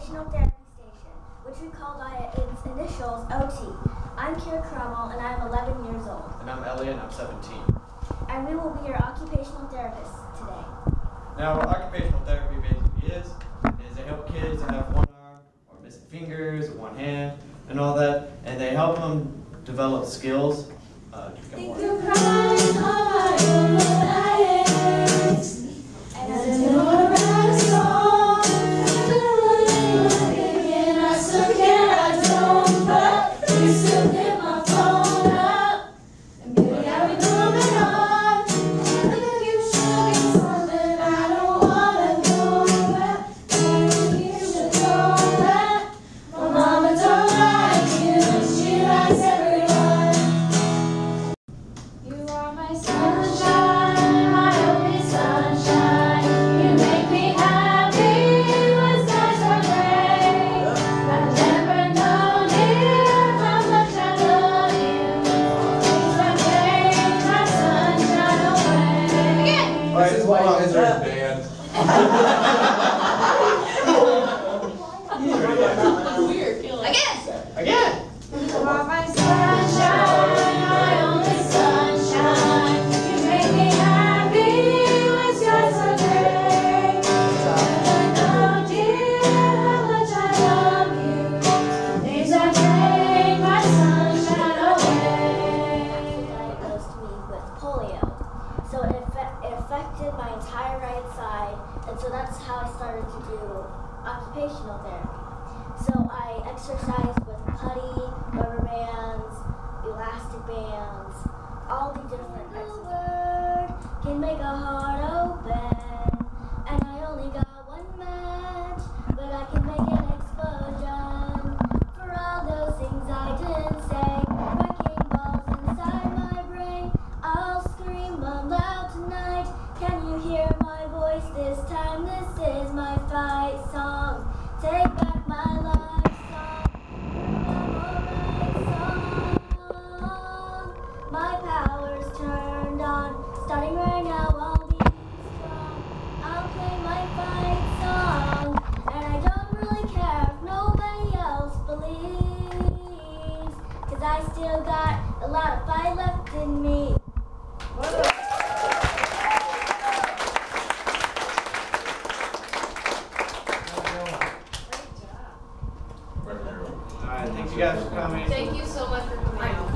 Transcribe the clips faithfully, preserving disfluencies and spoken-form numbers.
Occupational Therapy Station, which we call by its initials O T. I'm Keira and I'm eleven years old. And I'm Elliot and I'm seventeen. And we will be your occupational therapists today. Now, what occupational therapy basically is, is they help kids that have one arm or missing fingers, or one hand, and all that, and they help them develop skills. Uh, Think you're crying all my legs, and I don't wanna write a song. And I still can't, I don't, but you still hit my phone up. And baby, I've been moving on. I think you should be something I don't wanna do that. And you should know that my mama don't like you, she likes everyone. You are my sunshine, my only sunshine. You make me happy when skies are gray. I've never known you, how much I love you. Please don't take my sunshine away. Again! This is why you guys are in band. Weird. Again! Again! You are my sunshine, my only sunshine. You make me happy when skies are gray. Never know, dear, how much I love you. Please don't take my sunshine away. Diagnosed me with polio. So it, affe- it affected my entire right side, and so that's how I started to do occupational therapy. So I exercised with putty, rubber bands, elastic bands, all the different exercises. Can make a heart open, and I only got one match, but I can make an explosion. For all those things I didn't say, wrecking balls inside my brain. I'll scream aloud tonight. Can you hear my voice this time? This is my fight song. Take back my life song. Song. My power's turned on. Starting right now, I'll be strong. I'll play my fight song. And I don't really care if nobody else believes. Cause I still got a lot of fight left in me. Alright, thank you guys for coming. Thank you so much for coming out.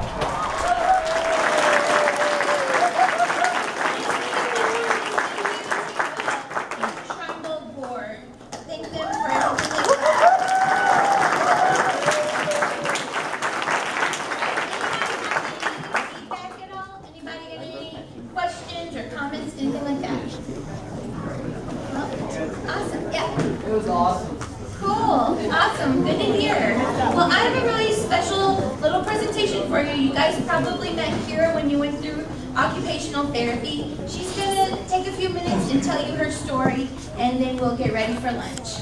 Trumbull board. Thank them for everything. Feedback at all? Anybody got any questions or comments, anything like that? Awesome, yeah. It was awesome. Cool, awesome, good to hear. Well, I have a really special little presentation for you. You guys probably met Keira when you went through occupational therapy. She's gonna take a few minutes and tell you her story, and then we'll get ready for lunch.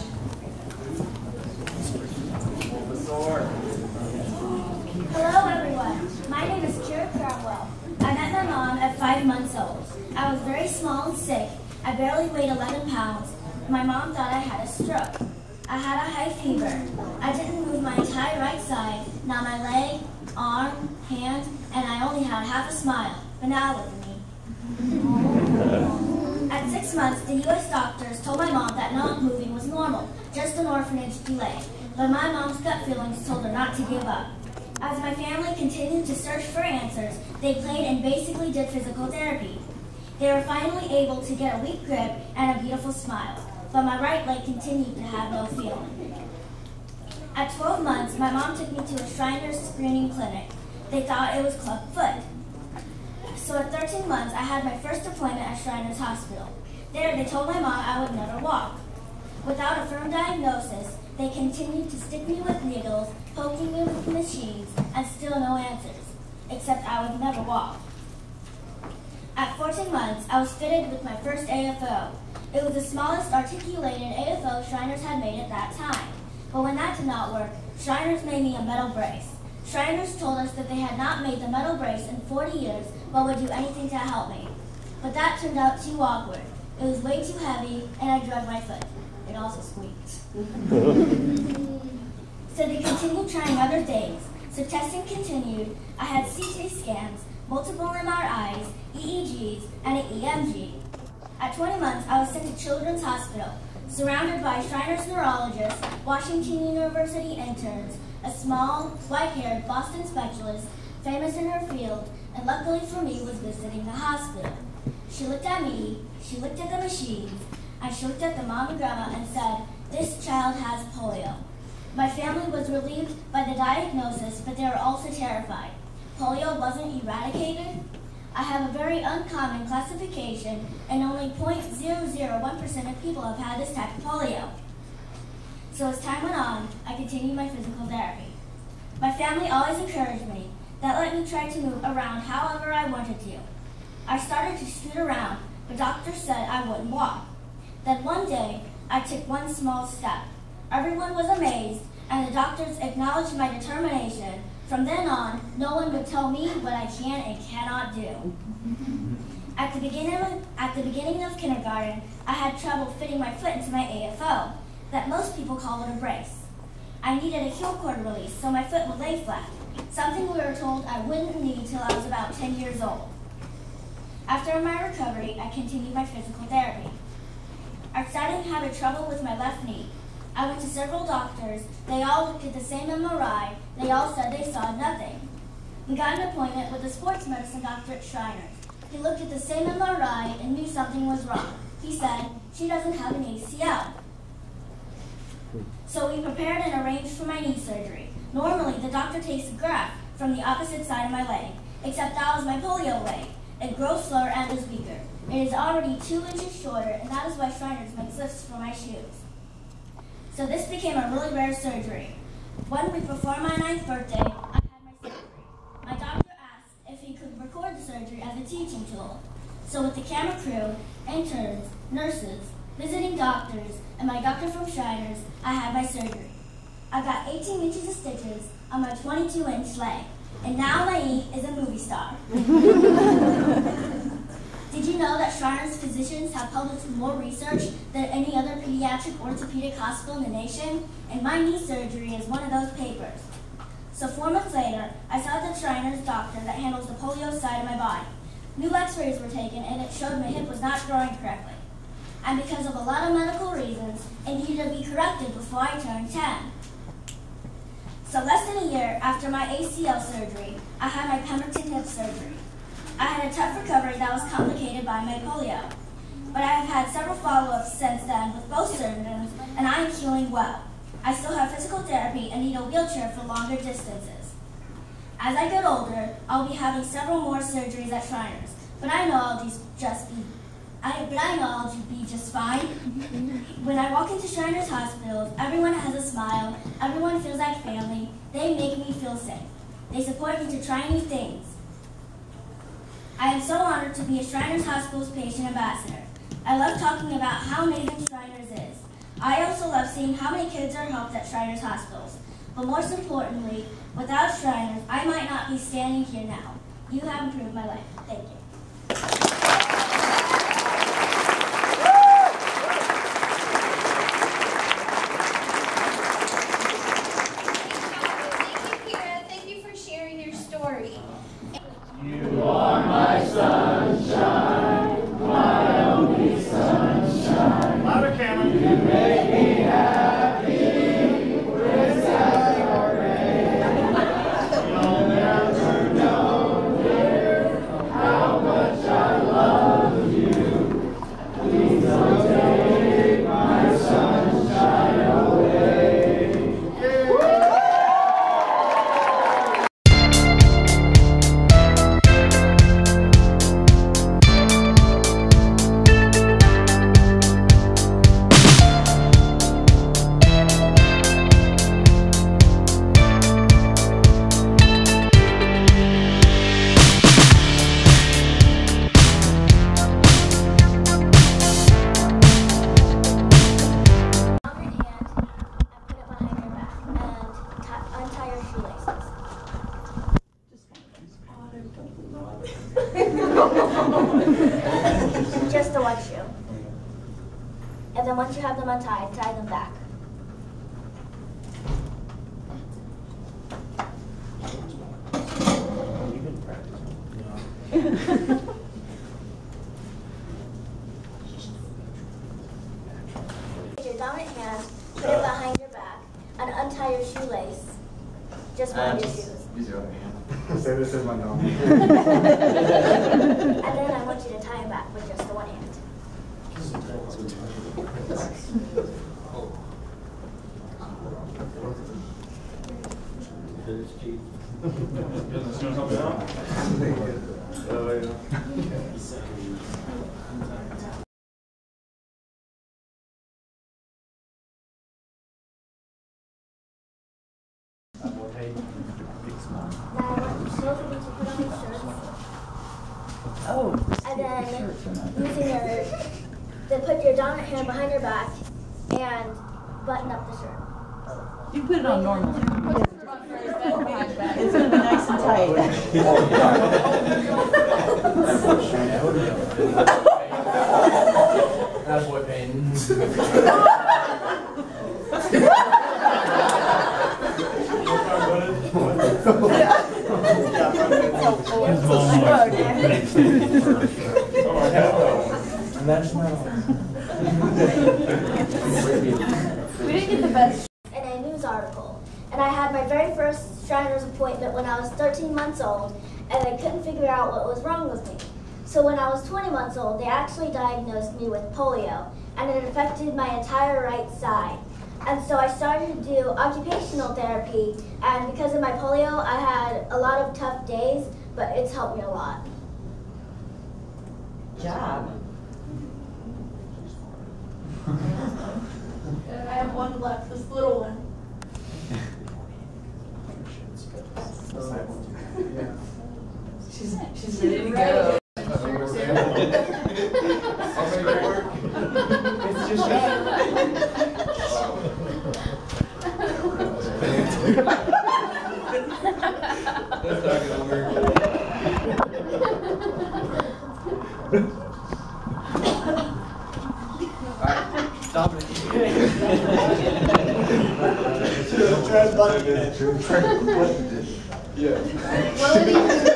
Hello everyone, my name is Keira Cromwell. I met my mom at five months old. I was very small and sick. I barely weighed eleven pounds. My mom thought I had a stroke. I had a high fever. I didn't move my entire right side, not my leg, arm, hand, and I only had half a smile. But now look at me. At six months, the U S doctors told my mom that not moving was normal, just an orphanage delay. But my mom's gut feelings told her not to give up. As my family continued to search for answers, they played and basically did physical therapy. They were finally able to get a weak grip and a beautiful smile, but my right leg continued to have no feeling. At twelve months, my mom took me to a Shriners screening clinic. They thought it was club foot. So at thirteen months, I had my first appointment at Shriners Hospital. There, they told my mom I would never walk. Without a firm diagnosis, they continued to stick me with needles, poking me with machines, and still no answers, except I would never walk. At fourteen months, I was fitted with my first A F O. It was the smallest articulated A F O Shriners had made at that time. But when that did not work, Shriners made me a metal brace. Shriners told us that they had not made the metal brace in forty years, but would do anything to help me. But that turned out too awkward. It was way too heavy, and I drugged my foot. It also squeaked. So they continued trying other things. So testing continued. I had C T scans, multiple M R Is, E E Gs, and an E M G. At twenty months, I was sent to Children's Hospital, surrounded by Shriners neurologists, Washington University interns, a small, white-haired Boston specialist, famous in her field, and luckily for me was visiting the hospital. She looked at me, she looked at the machines, and she looked at the mom and grandma and said, "This child has polio." My family was relieved by the diagnosis, but they were also terrified. Polio wasn't eradicated. I have a very uncommon classification, and only zero point zero zero one percent of people have had this type of polio. So as time went on, I continued my physical therapy. My family always encouraged me. That let me try to move around however I wanted to. I started to scoot around, but doctors said I wouldn't walk. Then one day, I took one small step. Everyone was amazed, and the doctors acknowledged my determination. From then on, no one would tell me what I can and cannot do. At the beginning of, at the beginning of kindergarten, I had trouble fitting my foot into my A F O, that most people call it a brace. I needed a heel cord release so my foot would lay flat, something we were told I wouldn't need till I was about ten years old. After my recovery, I continued my physical therapy. I started having trouble with my left knee. I went to several doctors. They all looked at the same M R I. They all said they saw nothing. We got an appointment with a sports medicine doctor at Shriners. He looked at the same M R I and knew something was wrong. He said, "She doesn't have an A C L." So we prepared and arranged for my knee surgery. Normally, the doctor takes a graft from the opposite side of my leg, except that was my polio leg. It grows slower and is weaker. It is already two inches shorter, and that is why Shriners makes lifts for my shoes. So this became a really rare surgery. One week before my ninth birthday, I had my surgery. My doctor asked if he could record the surgery as a teaching tool. So with the camera crew, interns, nurses, visiting doctors, and my doctor from Shriners, I had my surgery. I got eighteen inches of stitches on my twenty-two inch leg, and now my knee is a movie star. Did you know that Shriners physicians have published more research than any other pediatric orthopedic hospital in the nation? And my knee surgery is one of those papers. So four months later, I saw the Shriners doctor that handles the polio side of my body. New x-rays were taken, and it showed my hip was not growing correctly. And because of a lot of medical reasons, it needed to be corrected before I turned ten. So less than a year after my A C L surgery, I had my Pemberton hip surgery. I had a tough recovery that was complicated by my polio. But I have had several follow-ups since then with both surgeons, and I am healing well. I still have physical therapy and need a wheelchair for longer distances. As I get older, I'll be having several more surgeries at Shriners, but I know I'll just, just be I, but I know I'll be just fine. When I walk into Shriners hospitals, everyone has a smile, everyone feels like family. They make me feel safe. They support me to try new things. I am so honored to be a Shriners Hospital's patient ambassador. I love talking about how amazing Shriners is. I also love seeing how many kids are helped at Shriners hospitals. But most importantly, without Shriners, I might not be standing here now. You have improved my life. Thank you. Thank you, Keira. Thank you for sharing your story. You are my sunshine, my only sunshine. Louder, Cameron. You make me happy with sad or rain. You'll never know, dear, how untied, tie them back. Your dominant hand, put it behind your back, and untie your shoelace. Just one Uh, of your just shoes. use your other hand. Say this is my dominant. And then I want you to tie him back with just the one hand. Now I want both of you to put on your shirts. Oh, And then using your, then put your dominant hand behind your back and button up the shirt. you put it on normal. It's gonna be nice and tight. That's what pain. And that's my We didn't get the best. In a news article. And I had my very first Shriner's appointment when I was thirteen months old, and they couldn't figure out what was wrong with me. So when I was twenty months old, they actually diagnosed me with polio, and it affected my entire right side. And so I started to do occupational therapy, and because of my polio, I had a lot of tough days, but it's helped me a lot. Job. And I have one left, this little one. She's she's ready to go. It's just That's not gonna work. Alright, Dominic. Yeah. What would he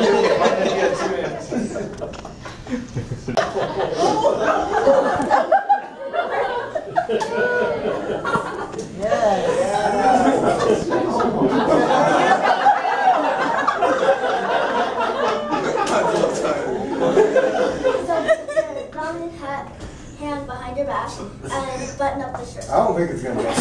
Hand behind your back and button up the shirt. I don't think it's gonna work.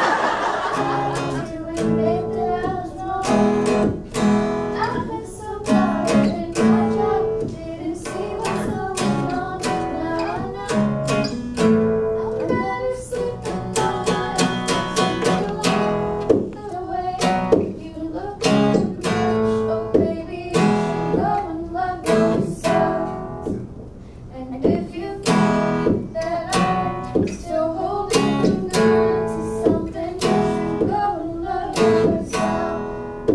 To admit that I was wrong. I've been so proud in my job. Didn't see what's going on. Now I know. I'm better sleeping all night. Something along the way. You look at me. Oh baby, you should go and love yourself. And if you think that I'm still holding on to something, you should go and love yourself.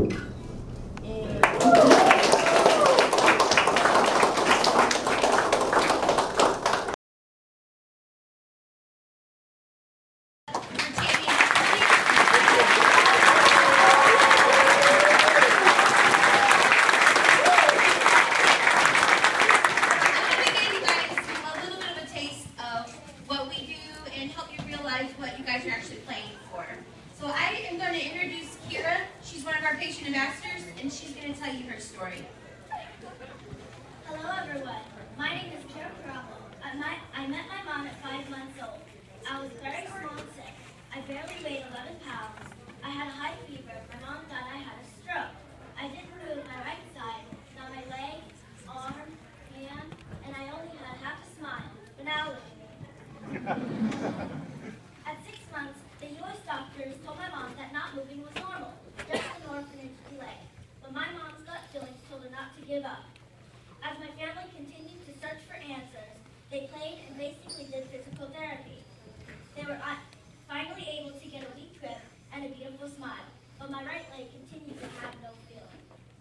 I'm going to give you guys a little bit of a taste of what we do and help you realize what you guys are actually playing for. So I am going to introduce Keira. She's one of our patient ambassadors, and she's going to tell you her story. Hello everyone, my name is Keira. I met, I met my mom at five months old. I was very small and sick. I barely weighed eleven pounds. I had a high fever. My mom thought I had a stroke. I didn't move my right side, not my leg, arm, hand, and I only had half a smile. But now look at me. At six months, the U S doctors told my mom that not moving was normal, just an orphanage delay. But my mom's gut feelings told her not to give up. As my family continued to search for answers, they played and basically did physical therapy. They were uh, finally able to get a weak grip and a beautiful smile, but my right leg continued to have no feeling.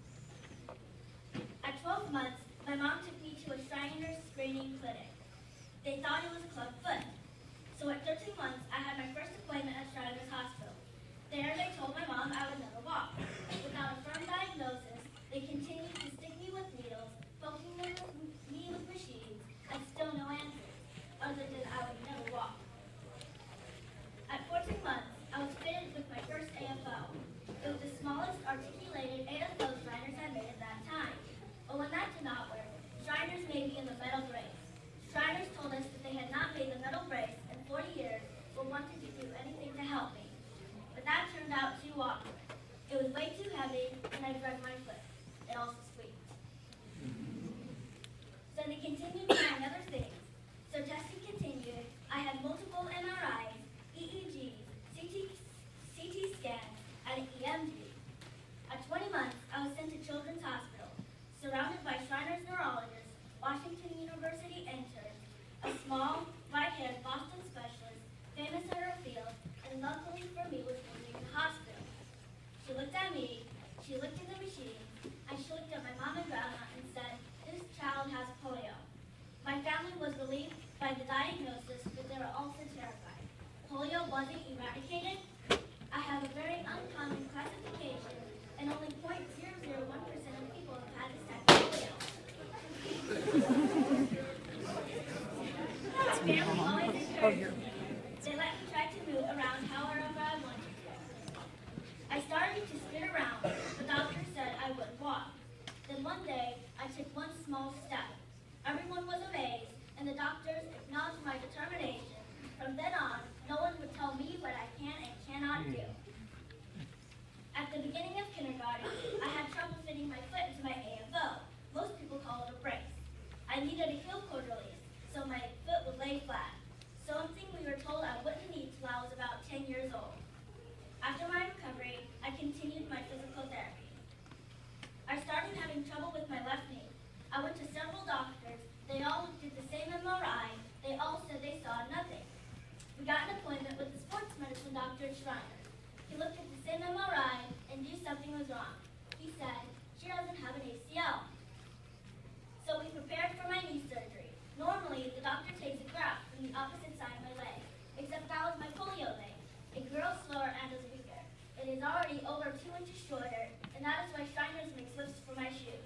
At twelve months, my mom took me to a Shriner's screening clinic. They thought it was a club foot. So at thirteen months, turned out too awkward. It was way too heavy, and I broke my foot. It also squeaked. So they continued trying other things. So testing continued. I had multiple M R Is, E E Gs, C T, C T scans, and an E M G. At twenty months, I was sent to Children's Hospital, surrounded by Shriners neurologists, Washington University interns, a small, right-haired Boston specialist, famous in her field, and luckily for me was working in the hospital. She looked at me, she looked at the machine, and she looked at my mom and grandma and said, "This child has polio." My family was relieved by the diagnosis, but they were also terrified. Polio wasn't eradicated. I have a very uncommon classification, and only zero point zero zero one percent of people have had this type of polio. My family always encouraged me. They let me try to move around however I wanted to. I started to spin around. The doctor said I wouldn't walk. Then one day, I took one small step. Everyone was amazed, and the doctors acknowledged my determination. From then on, no one would tell me what I can and cannot do. At the beginning of kindergarten, I had trouble fitting my foot into my A F O. Most people call it a brace. I needed a heel cord release, so my foot would lay flat. Something we were told I wouldn't need till I was about ten years old. After my recovery, I continued my physical therapy. I started having trouble with my left knee. I went to several doctors. They all looked at the same M R I. They all said they saw nothing. We got an appointment with the sports medicine doctor at Shriner. He looked at the same M R I and knew something was wrong. He said, "She doesn't have an A C L." So we prepared for my knee surgery. Normally, the doctor takes a graft from the opposite side of my leg, except that was my polio leg. It grows slower and is weaker. It is already over two inches shorter, and that is why Shriners makes lifts for my shoes.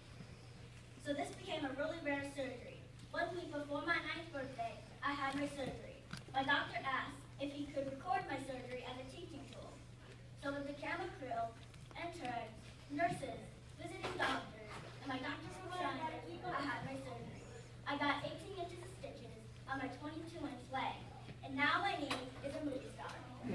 So this became a really rare surgery. One week before my ninth birthday, I had my surgery. My doctor asked if he could record my surgery as a teaching tool. So with the camera crew, interns, nurses, visiting doctors, and my doctor from Shriners, I had my surgery. I got eighteen inches of stitches on my twenty-two inch leg, and now my knee is a movie star.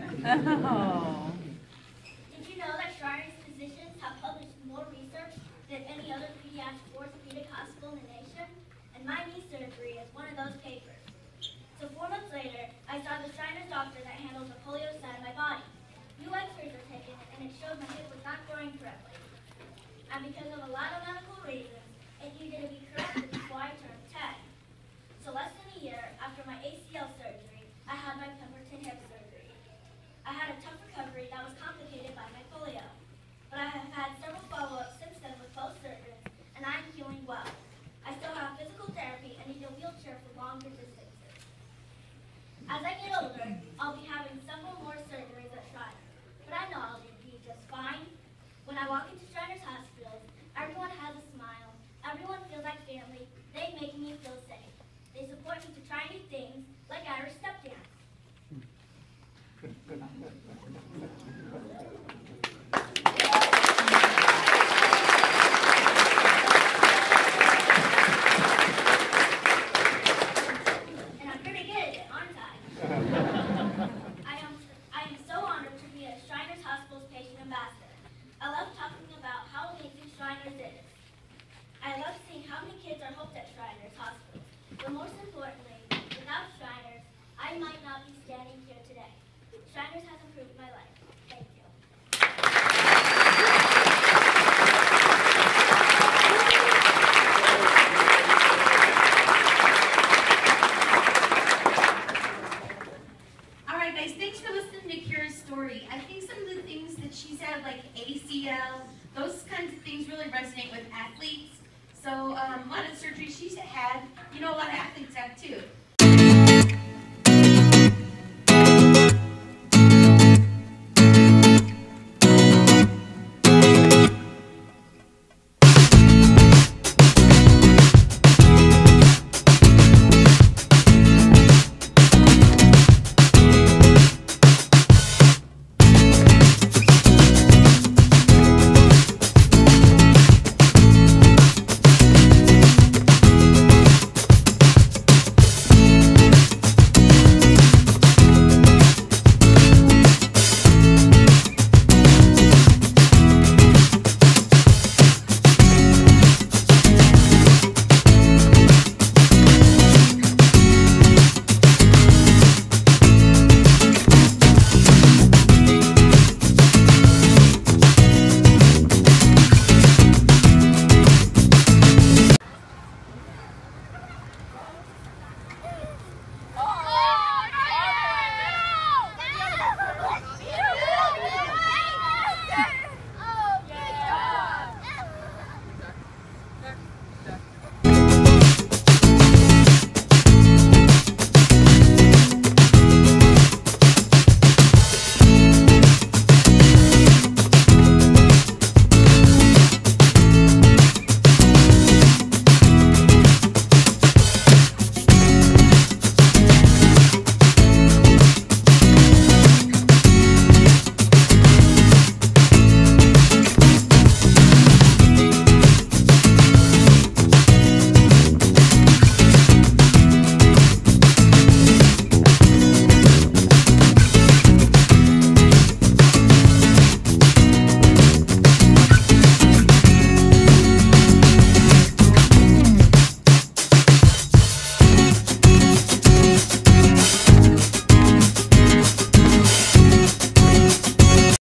Oh. Did you know that Shriners physicians have published more research than any other pediatric orthopedic hospital in the nation? And my knee surgery is one of those papers. So four months later, I saw the Shriners doctor that handles the polio side of my body. New x-rays were taken, and it showed my hip was not growing correctly. And because of a lot of medical reasons, it needed to be corrected before I turned ten. So less than a year after my A C L surgery, I had my Pemberton hip surgery. I had a tough recovery that was complicated by my polio. But I have had several follow-ups since then with both surgeons, and I am healing well. I still have physical therapy and need a wheelchair for longer distances. As I get older, I'll be having several more surgeries at Shriners, but I know I'll be just fine. When I walk into Shriners hospitals, everyone has a smile. Everyone feels like family. They make me feel safe. They support me to try new things, like Irish step dance. And I'm pretty good at it, aren't I? I am, I am so honored to be a Shriners Hospital's patient ambassador. I love talking about how amazing Shriners is. I love seeing how many kids are helped at Shriners Hospital. But most importantly, without Shriners, I might not be standing here today. Shriners has improved my life. Thank you. All right, guys, thanks for listening to Keira's story. I think some of the things that she's had, like A C L, those kinds of things really resonate with athletes. So um, a lot of surgeries she's had, you know, a lot of athletes have too.